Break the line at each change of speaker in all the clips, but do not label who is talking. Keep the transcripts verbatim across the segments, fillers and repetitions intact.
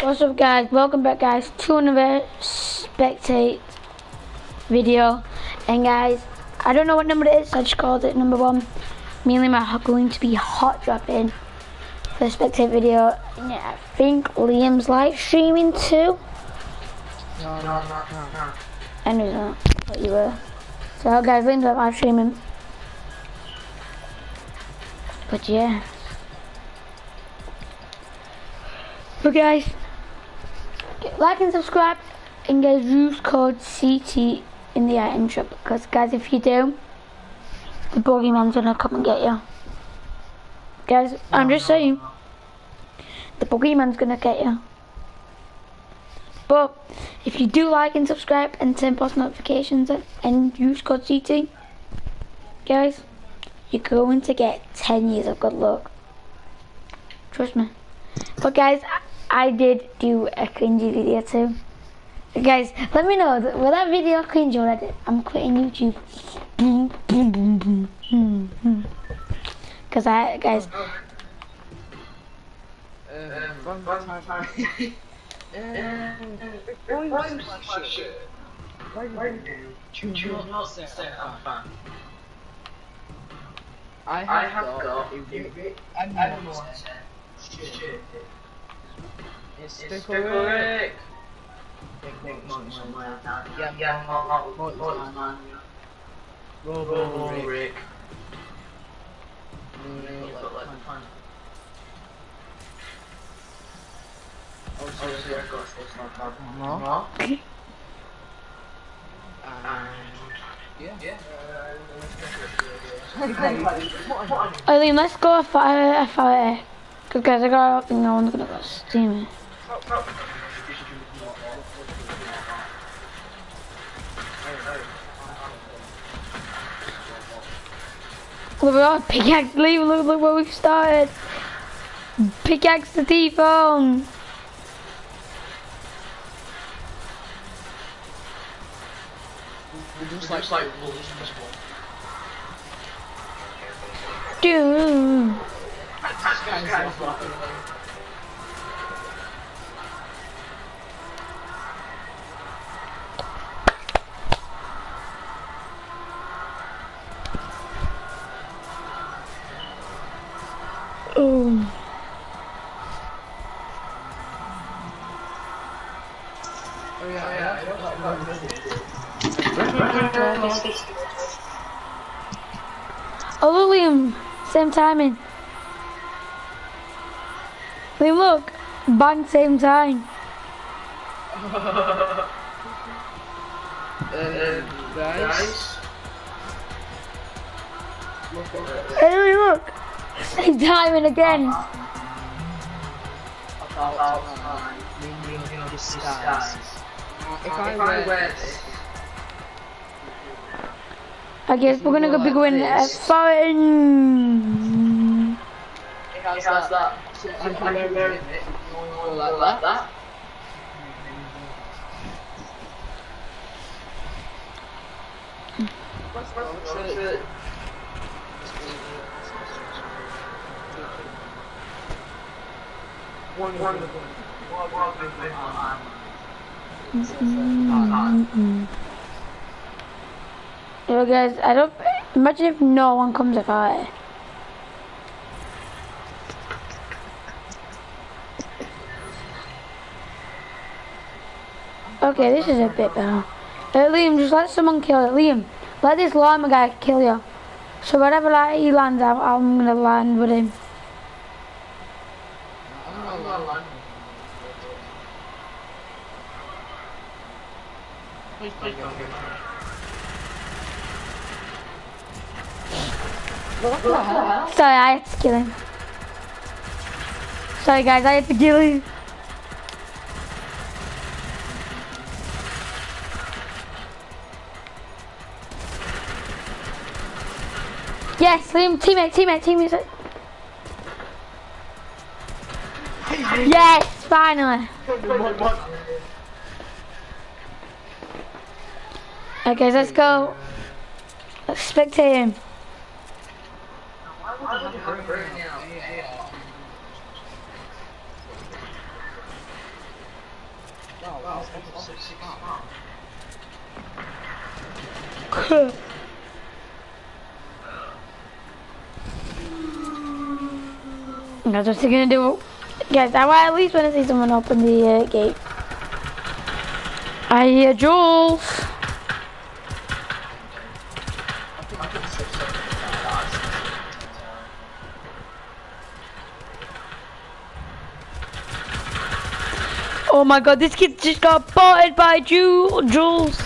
What's up guys, welcome back guys to another Spectate video. And guys, I don't know what number it is, I just called it number one. Me and Liam are going to be hot dropping for the Spectate video. And yeah, I think Liam's live streaming too.
No, no, no, no, no.
I knew that, but you were. So guys, Liam's live streaming. But yeah. But guys, like and subscribe, and guys use code C T in the item shop, because guys if you do, the boogeyman's gonna come and get you. Guys, no, I'm just no, saying, no. The boogeyman's gonna get you. But if you do like and subscribe and turn post notifications on and use code C T, guys, you're going to get ten years of good luck. Trust me. But guys, I did do a cringy video too. Guys, let me know, will that video cringe or I did? I'm quitting YouTube. Boom, boom, boom, boom. Hmm, hmm. Cause I, guys.
Um, one time. Um, why was my shit? Why did you not say I'm fan? I have got a bit. I don't know what to say. Shit. It's stickerick. Yeah, yeah, man. Robo Rick. Oh, sorry, I got this. No? Yeah. Yeah.
Eileen, let's go if I if I because guys I got I think no one's gonna go steam it. Look at our pickaxe, leave, look, look where we've started. Pickaxe the T-phone.
Just like, like
Dude. Oh.
Oh yeah, yeah, I don't
Oh look, Liam, same timing. Liam, look, bang, same time.
uh, guys,
Hey, Liam, look, same timing again.
About time, in disguise. If I wear this,
I guess we're gonna go be going at Fountain.
It has that. that. So I can wear it like, like that. One, one, one.
Yo guys, I don't imagine if no one comes about it. Okay, this is a bit better. Uh, Liam, just let someone kill it. Liam, let this llama guy kill you. So wherever like, he lands, I'm, I'm gonna land with him.
Please, please don't get me. What the hell?
Sorry, I had to kill him. Sorry guys, I had to kill him. Yes, Liam, teammate, teammate, teammate. Yes, finally. Okay, let's go. Let's spectate him.
Wow, level six.
That's what they're gonna do. Guys, I at least want to see someone open the uh, gate. I hear Jules. Oh my god, this kid just got botted by Ju Jules.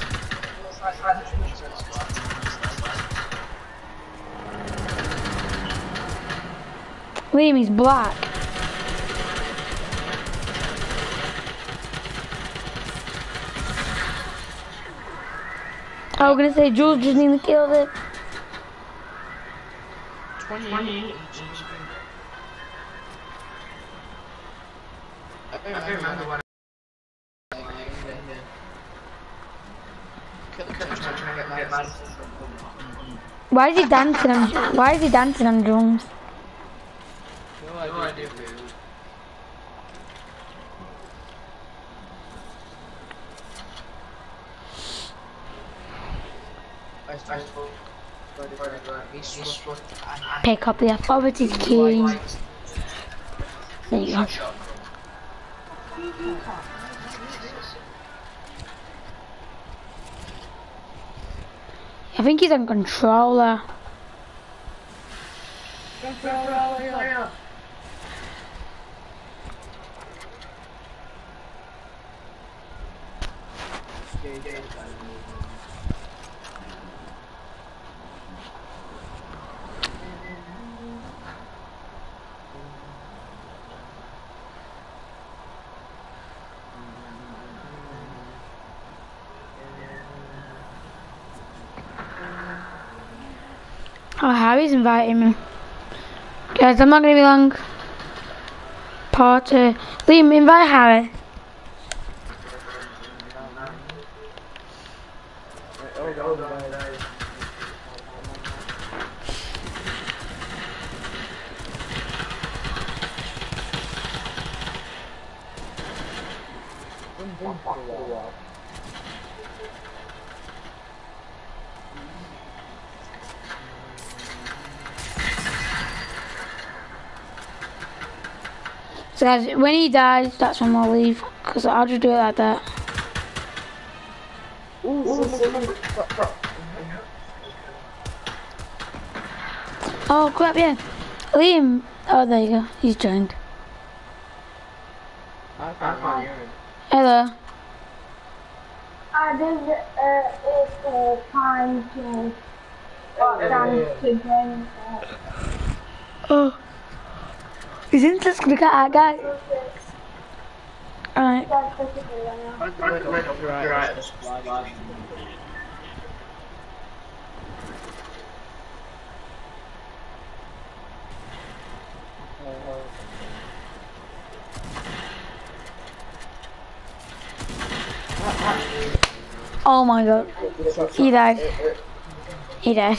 Liam, he's black. I was gonna say Jules just nearly killed it.
twenty-eight. I don't remember what
Why is he dancing on? Why is he dancing on drums?
No idea.
Pick up the authorities key. There you go. I think he's on controller.
Controller.
Oh, Harry's inviting me. Guys, I'm not gonna be long. Part uh, Liam, invite Harry. So guys, when he dies, that's when we'll leave. Because I'll just do it like that. Oh crap, yeah. Liam. Oh, there you go. He's joined. Hello.
I did uh, it's uh, time to uh, time to join.
Oh. Is it just gonna get out, guys? Alright. Oh my god. He died. He died.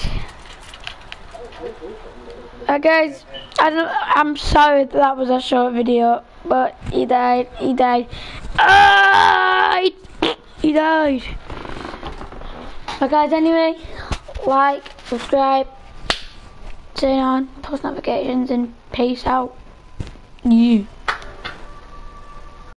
Uh, guys, I don't, I'm sorry that, that was a short video, but he died, he died. Ah, he, he died. But guys, anyway, like, subscribe, turn on post notifications, and peace out. Yeah.